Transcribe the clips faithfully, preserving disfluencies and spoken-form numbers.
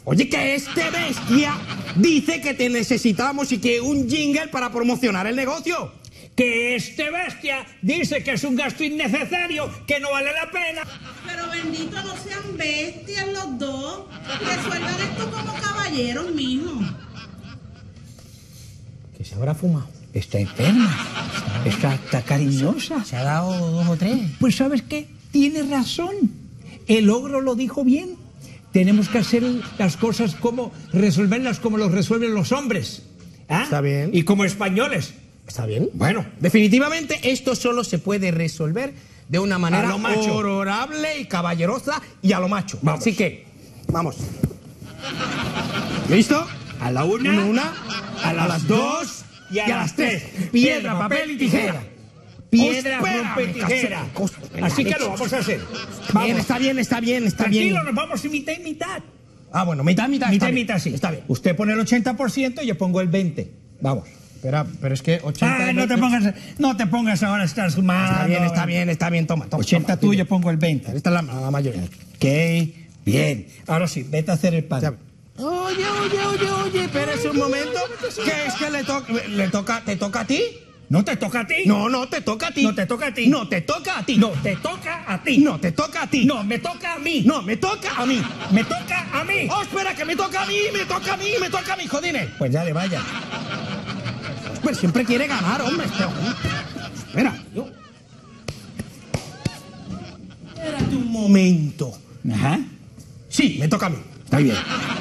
Oye, que este bestia dice que te necesitamos y que un jingle para promocionar el negocio. Que este bestia dice que es un gasto innecesario, que no vale la pena. Pero bendito, no sean bestias los dos. Resuelvan esto como caballeros, mijo. ¿Qué se habrá fumado? Está enferma, está, está cariñosa. Se ha dado dos o tres. Pues ¿sabes qué? Tiene razón. El ogro lo dijo bien. Tenemos que hacer las cosas como, resolverlas como los resuelven los hombres. ¿Ah? Está bien. Y como españoles. ¿Está bien? Bueno, definitivamente esto solo se puede resolver de una manera A lo macho. honorable y caballerosa y a lo macho. Vamos. Así que, vamos. ¿Listo? a la una, Una, a las dos y a, y a las las tres. tres. Piedra, papel y tijera. Piedra, Espérame, rompe, tijera. Casero. Así que Venga, lo vamos a hacer. Bien, Vamos. está bien, está bien, está Tranquilo, bien. nos vamos a mitad y mitad. Ah, bueno, mitad, mitad. Mitad está y bien. mitad, sí. Está bien. Usted pone el ochenta por ciento y yo pongo el veinte por ciento. Vamos. Espera, pero es que ochenta... Ah, no te pongas, no te pongas ahora, estás sumando. Está bien, está bien, está bien, toma, toma. ochenta toma, tú, dime. yo pongo el veinte. Esta es la, la mayoría. Ok, bien. Ahora sí, vete a hacer el pan. Ya. Oye, oye, oye, oye, espérese un momento, que es que le, to le toca, ¿te toca a ti? ¿No te toca a ti? No, no te toca a ti. No te toca a ti. No te toca a ti. No, te toca a ti. No te toca a ti. No, me toca a mí. No, me toca a mí. Me toca a mí. Oh, espera, que me toca a mí, me toca a mí, me toca a mí, jodines. Pues ya le vaya. Pues siempre quiere ganar, hombre. Este hombre. Espera, yo. Espérate un momento. Ajá. Sí, me toca a mí. Está bien.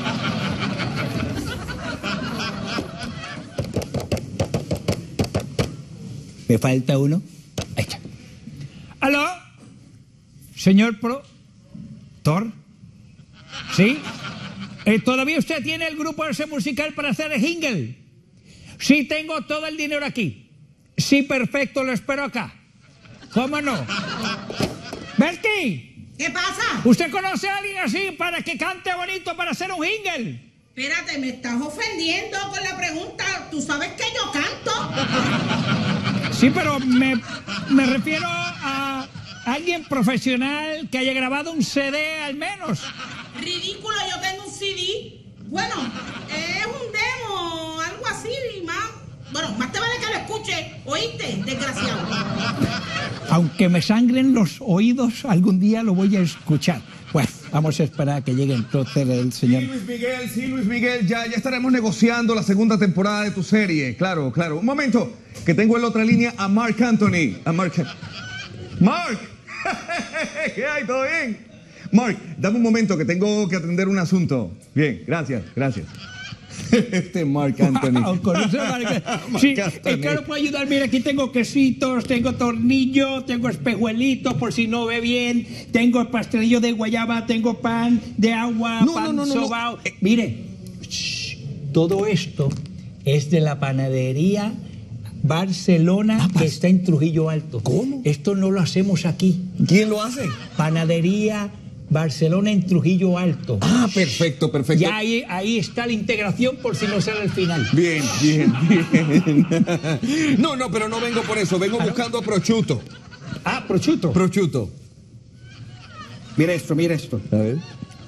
Me falta uno. Ahí está. ¿Aló? Señor Pro... ¿Tor? ¿Sí? Eh, ¿Todavía usted tiene el grupo ese musical para hacer el jingle? Sí, tengo todo el dinero aquí. Sí, perfecto, lo espero acá. ¿Cómo no? Bertie, ¿Qué pasa? ¿usted conoce a alguien así para que cante bonito para hacer un jingle? Espérate, me estás ofendiendo con la pregunta. ¿Tú sabes que yo canto? Sí, pero me, me refiero a alguien profesional que haya grabado un C D al menos. Ridículo, yo tengo un C D. Bueno, es un demo, algo así, más. Bueno, más te vale que lo escuche, ¿oíste? Desgraciado. Aunque me sangren los oídos, algún día lo voy a escuchar. Pues vamos a esperar a que llegue entonces el señor. Sí, Luis Miguel, sí, Luis Miguel, ya, ya estaremos negociando la segunda temporada de tu serie. Claro, claro. Un momento, que tengo en la otra línea a Mark Anthony. A Mark. ¡Mark! ¿Qué hay? ¿Todo bien? Mark, dame un momento que tengo que atender un asunto. Bien, gracias, gracias. Este Mark Anthony. Wow, ¿conoce a Marc? Sí, es que lo puedo ayudar. Mira, aquí tengo quesitos, tengo tornillos, tengo espejuelitos por si no ve bien, tengo pastelillo de guayaba, tengo pan de agua, No, pan no, no, no, no. sobao. Eh, mire, shh, todo esto es de la panadería Barcelona que está en Trujillo Alto. ¿Cómo? Esto no lo hacemos aquí. ¿Quién lo hace? Panadería Barcelona en Trujillo Alto. Ah, perfecto, perfecto. Ya ahí, ahí está la integración por si no sale el final. Bien, bien, bien. No, no, pero no vengo por eso. Vengo buscando prosciutto. Ah, prosciutto. Prosciutto. Mira esto, mira esto. A ver.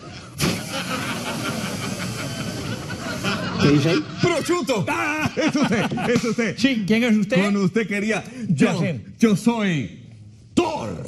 ¿Qué dice ahí? ¡Prosciutto! ¡Ah! Es usted, es usted. Sí, ¿quién es usted? Con usted quería. Yo, Placer. yo soy Thor.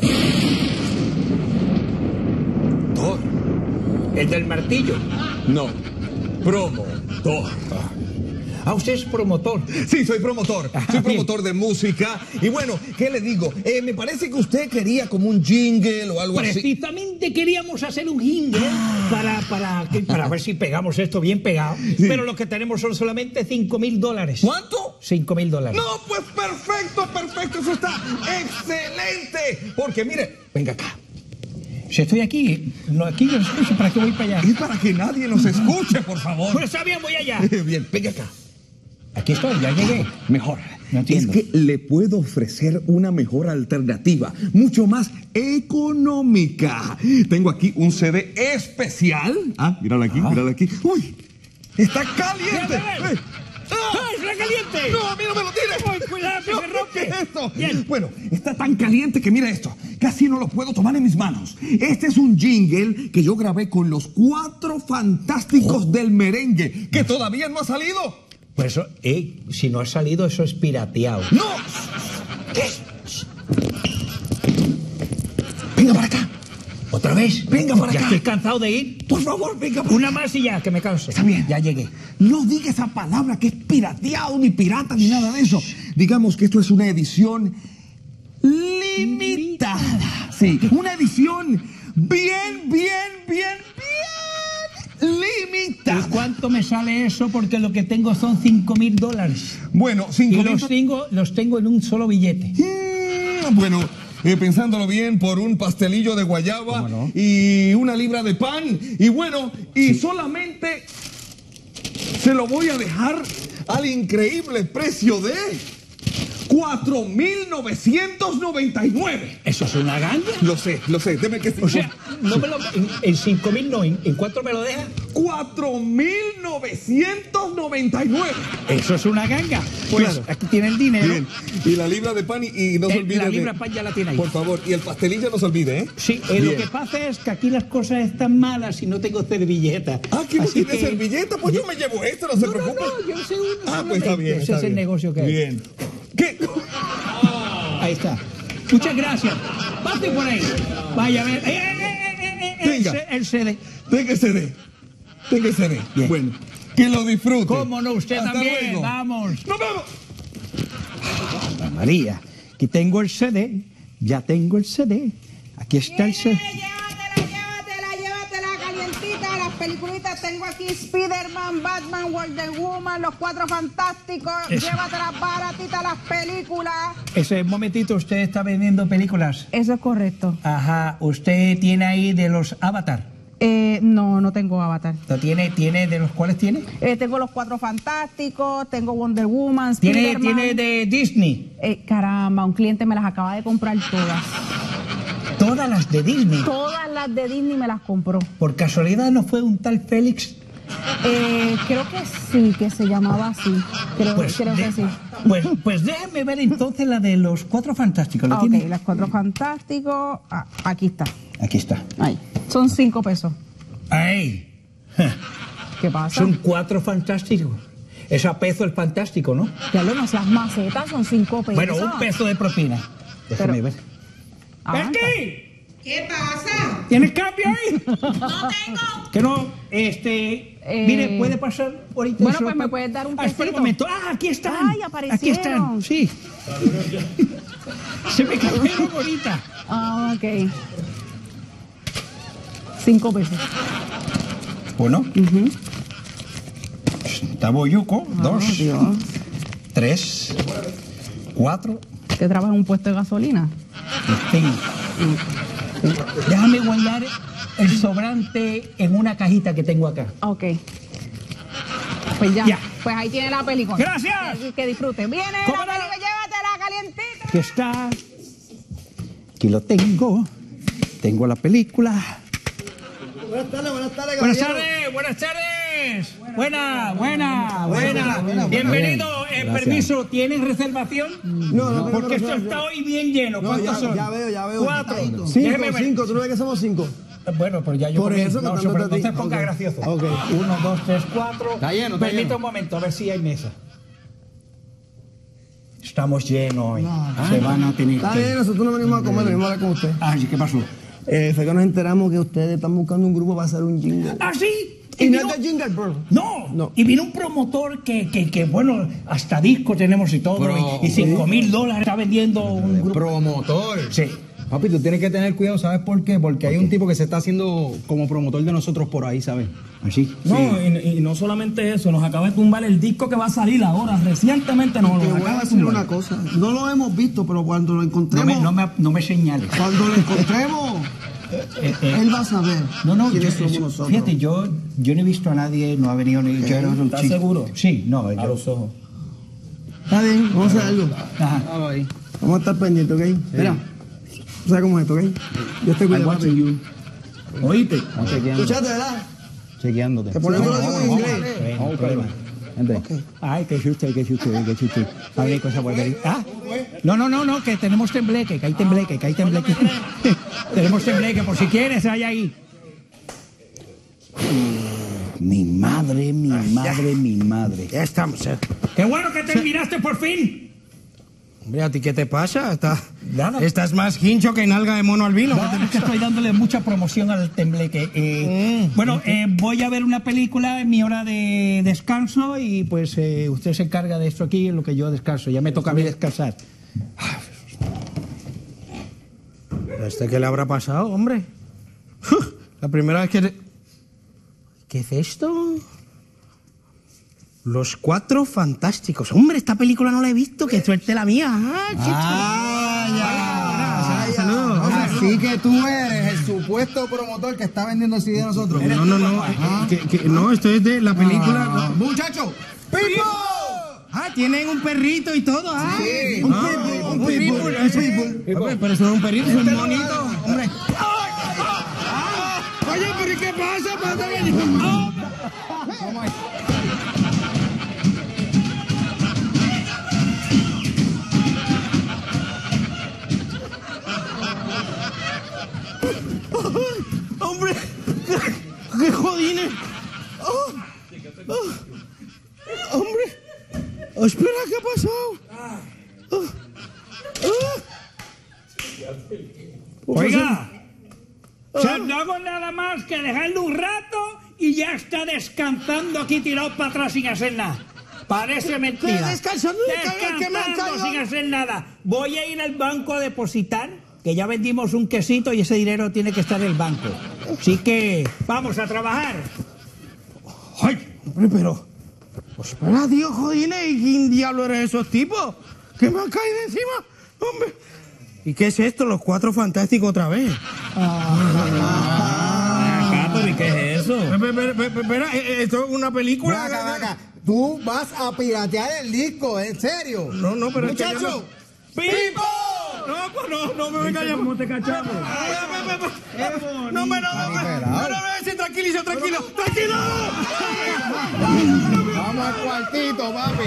Thor. El del martillo. No, promotor. Ah, usted es promotor. Sí, soy promotor. Ah, Soy bien. promotor de música. Y bueno, ¿qué le digo? Eh, me parece que usted quería como un jingle o algo así. Precisamente queríamos hacer un jingle para, para, que- para ver si pegamos esto bien pegado. Pero lo que tenemos son solamente cinco mil dólares. ¿Cuánto? Cinco mil dólares. No, pues perfecto, perfecto. Eso está excelente. Porque mire, venga acá. Si estoy aquí, no, aquí yo escucho, ¿para qué voy para allá? Es para que nadie nos escuche, por favor. Pues está bien, voy allá. Bien, venga acá. Aquí estoy, ya llegué. Mejor. No entiendo. Es que le puedo ofrecer una mejor alternativa, mucho más económica. Tengo aquí un C D especial. Ah, míralo aquí, Ah. míralo aquí. ¡Uy! ¡Está caliente! Mira, a ver. ¡Eh! ¡Ah! ¡Ah, está caliente! ¡No, a mí no me lo tires! ¡Ay, cuidado, que se rompe. ¿Qué es esto? Bien. Bueno, está tan caliente que mira esto. Casi no lo puedo tomar en mis manos. Este es un jingle que yo grabé con los Cuatro Fantásticos del Merengue, que todavía no ha salido. Pues eso, eh, si no ha salido, eso es pirateado. ¡No! ¿Qué? Venga para acá. ¿Otra vez? Venga para Ya acá. estoy cansado de ir. Por favor, venga para Una más y ya, que me canso. Está bien. Ya llegué. No diga esa palabra que es pirateado, ni pirata, ni nada de eso. Digamos que esto es una edición limitada. Sí, una edición bien, bien, bien, bien limitada. ¿Y cuánto me sale eso? Porque lo que tengo son cinco mil dólares. Bueno, Y cinco los mil... tengo, los tengo en un solo billete. Mm, bueno, eh, pensándolo bien, por un pastelillo de guayaba ¿Cómo no? y una libra de pan. Y bueno, y solamente se lo voy a dejar al increíble precio de cuatro mil novecientos noventa y nueve. ¿Eso es una ganga? Lo sé, lo sé, deme que O sea, no me lo, en, en cinco mil no, ¿en, en cuánto me lo deja? cuatro mil novecientos noventa y nueve. Eso es una ganga. Pues Claro. aquí tiene el dinero. Bien, y la libra de pan y, y no se Eh, olvide la de- libra pan ya la tiene ahí. Por favor, y el pastelillo no se olvide, ¿eh? Sí, eh, lo Bien. que pasa es que aquí las cosas están malas y no tengo servilleta. Ah, ¿que no Así tiene servilleta? Pues yo me llevo esto, no se No, no, preocupe. no, yo sé uno Ah, pues está solamente. bien. Ese está es el bien. negocio que hay. Bien. ¿Qué? Ahí está. Muchas gracias. Pase por ahí. Vaya a ver. Eh, eh, eh, eh, eh, eh, Venga. El, C- el C D. Tenga ese D. Tenga ese D. Bien. Bueno, que lo disfrute. ¿Cómo no? Usted Hasta también. luego. Vamos. ¡Nos vemos! Santa María. Aquí tengo el C D. Ya tengo el C D. Aquí está el C D. Llévatela, llévatela, llévatela calientita. Las peliculitas tengo aquí: Spider-Man, Batman, Wonder Woman, Los Cuatro Fantásticos. Eso. Llévatelas baratitas las películas. Ese momentito, usted está vendiendo películas. Eso es correcto. Ajá. Usted tiene ahí de los Avatar. Eh, no, no tengo Avatar. ¿Lo tiene, tiene de los cuales tiene? Eh, tengo Los Cuatro Fantásticos, tengo Wonder Woman, Tiene, Spider-Man. tiene de Disney. Eh, caramba, un cliente me las acaba de comprar todas. Todas las de Disney. Todas las de Disney me las compró. Por casualidad no fue un tal Félix. Eh, creo que sí, que se llamaba así. Creo, Pues, creo de- que sí. pues, pues déjeme ver entonces la de los Cuatro Fantásticos. ¿Lo Ah, ok, tiene? Los Cuatro Fantásticos. Ah, aquí está. Aquí está. Ahí. Son cinco pesos. Ahí. ¿Qué pasa? Son Cuatro Fantásticos. Eso a peso el fantástico, ¿no? Ya lo no seas macetas, son cinco pesos. Bueno, un peso de propina. Déjame Pero- ver. Ah, ¡Becky! ¿Qué pasa? ¿Tienes cambio ahí? No tengo. Que no, este... Eh, mire, ¿puede pasar ahorita? bueno, eso? pues, ¿me puedes dar un Ah, espera un pesito? momento. Ah, aquí están. Ay, Aquí están, aparecieron. sí. Se me cayeron ahorita. Ah, ok. Cinco pesos. Uno. Taboyuco. Dos. Oh, Dios. Tres. Cuatro. ¿Usted trabaja en un puesto de gasolina? Cinco. Déjame guardar el sobrante en una cajita que tengo acá. Ok. Pues ya. Ya. Pues ahí tiene la película. Gracias. Que, que disfrute. Viene ¿Cómo la no? película, llévatela calientita. Aquí está. Aquí lo tengo. Tengo la película. Buenas tardes, buenas tardes, Buenas caballero. tardes, buenas tardes. Buena, buena, buena. Bienvenido. Eh, permiso, ¿tienen reservación? No, no, Porque esto tenemos reservación. está hoy bien lleno. No, ¿Cuántos ya, son? ya veo, ya veo. Cuatro. Cinco, Déjeme ver. cinco, tú no ves que somos cinco. Bueno, pero ya yo Por comí. eso, no, contándote pero a no ti. se ponga Ok. gracioso. Ok. Uno, dos, tres, cuatro. Está lleno, está Permita lleno. un momento, a ver si hay mesa. Estamos llenos hoy. No. Se van a tener Está que... bien, nosotros no venimos a comer, venimos a hablar con usted. Ah, ¿y qué pasó? Eh, fue que nos enteramos que ustedes están buscando un grupo para hacer un jingle. ¿Ah, sí? Y no vino- es de jingle, bro. No, No. y vino un promotor que, que, que, bueno, hasta disco tenemos y todo, Pro- y, y cinco mil dólares está vendiendo un grupo. Promotor. Sí. Papi, tú tienes que tener cuidado, ¿sabes por qué? Porque hay un tipo que se está haciendo como promotor de nosotros por ahí, ¿sabes? Así. No, y, y no solamente eso, nos acaba de tumbar el disco que va a salir ahora, recientemente nos Te lo voy a acaba de decir tumbar. una cosa. No lo hemos visto, pero cuando lo No encontremos, me, no me, no me señales. cuando lo encontremos, Eh, eh, él va a saber no, no, yo, quiénes somos yo- nosotros. fíjate, yo, yo no he visto a nadie, no ha venido ni yo era un ¿Estás chico. seguro? Sí, no, A yo- los ojos. Está bien, vamos a hacer algo. Ajá. Vamos a estar pendientes, ¿ok? Mira, tú sabes cómo es esto, ¿ok? Yo te cuido, papi. ¿Oíste? Chequeando, Escuchaste, ¿verdad? chequeándote. Te ponemos Vamos, todo vamos, en vamos. inglés. Ven, no hay problema. Vente. Ay, qué susto, qué susto, qué susto. A ver, cosa por venir. ¿Ah? No, no, no, no, que tenemos tembleque, que hay tembleque, que hay tembleque. Tenemos tembleque, por si quieres, hay ahí. Mi madre, mi madre, mi madre. Ya estamos, eh. ¡Qué bueno que terminaste por fin! Hombre, ¿a ti qué te pasa? Estás, Nada. estás más hincho que nalga de mono albino. No, es que estoy dándole mucha promoción al tembleque. Eh, Mm. bueno, eh, voy a ver una película en mi hora de descanso y pues eh, usted se encarga de esto aquí en lo que yo descanso. Ya me toca a mí descansar. ¿A este qué le habrá pasado, hombre? La primera vez que... te- ¿Qué es esto? Los Cuatro Fantásticos. Hombre, esta película no la he visto. ¡Qué suerte la mía! ¡Ah, chicho! Ah, ya. Saludos. Así que tú eres el supuesto promotor que está vendiendo C D de nosotros. No, no, no. eh, que- que- no, esto es de la película. no. Muchacho, ¡Pipo! Ah, tienen un perrito y todo. Ah, Sí, un un pitbull, pitbull, un un pitbull. pitbull, ese- un pitbull. Hombre, pero eso no es un perrito, es un Este no monito. va. Hombre. Ah, oye, pero ¿y qué pasa? Pásame. Ah. ¡Hombre! ¡Qué, qué jodines! ¡Oh! ¡Oh! ¡Hombre! Oh, espera, ¿qué ha pasado? Oh. Oh. Oiga, o sea, no hago nada más que dejarle un rato y ya está descansando aquí tirado para atrás sin hacer nada. Parece mentira. descansando? ¿Qué- qué me han Descansando caído? sin hacer nada. Voy a ir al banco a depositar, que ya vendimos un quesito y ese dinero tiene que estar en el banco. Así que vamos a trabajar. ¡Ay! Hombre, pero... Pues espera, tío, jodines, ¿y quién diablo eres esos tipos? ¿Que me han caído encima? ¡Hombre! ¿Y qué es esto? Los Cuatro Fantásticos otra vez. Acá, pero ¿y qué es eso? Espera, espera, espera, espera, eh, esto es una película. Ven acá, ven acá. Tú vas a piratear el disco, ¿en serio? No, no, pero es que yo Muchacho, no- ¡Pipo! No, pues no, no me venga ya. ¿Cómo te cachamos? No me, no, no, no, no, no, sí, tranquilo, tranquilo, tranquilo. vamos al cuartito, papi.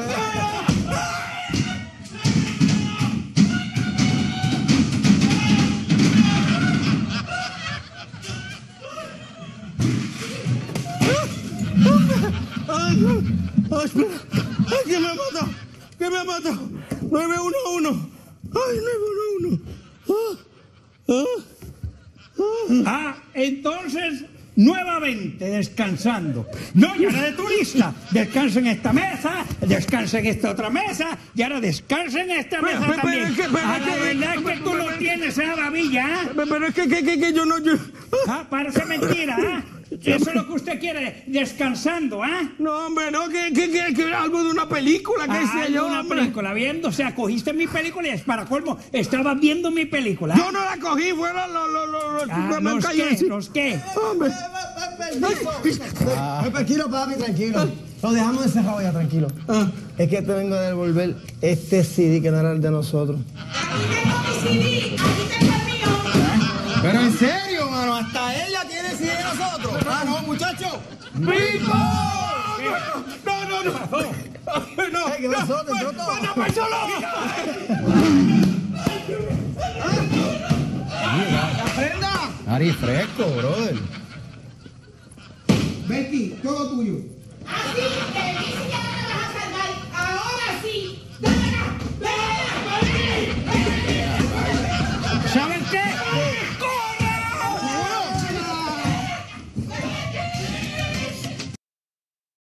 Ay, ay, espera. Ay, que me ha matado. Que me ha matado. nueve uno uno. Ay, nueve uno uno. Ah, ah, ah. Ah, entonces, nuevamente descansando. No, y ahora de turista. Descansa en esta mesa, descansa en esta otra mesa, y ahora descansa en esta Pero, mesa pero, también. es que- pero, Ah, es la que- verdad es que tú no tienes esa babilla, ¿ah? Pero es que, que, que, que yo no... Yo... Ah, parece mentira, ¿ah? Eso es lo que usted quiere, descansando, ¿ah? No, hombre, no, que, que, que, que algo de una película, que Ah, sé yo, una hombre. película, viendo, o sea, cogiste mi película y es para colmo, estabas viendo mi película. Yo no la cogí, fueron los... los, los, los, Ah, me han ¿los caído qué? encima. ¿Los qué? Hombre. Ah, tranquilo, papi, tranquilo. Lo dejamos encerrado ya, tranquilo. Es que te vengo a devolver este C D que no era el de nosotros. Aquí tengo mi C D, aquí tengo el mío. Pero en serio, mano, hasta ella tiene C D de nosotros. Ah, no, muchacho. ¡Pipo! No, no, no. Ay, no, ¿Qué pasó? ¿Te entró todo? no, pues solo. ¡Aprenda! Ari, fresco, brother. Betty, todo tuyo. Así que dice ya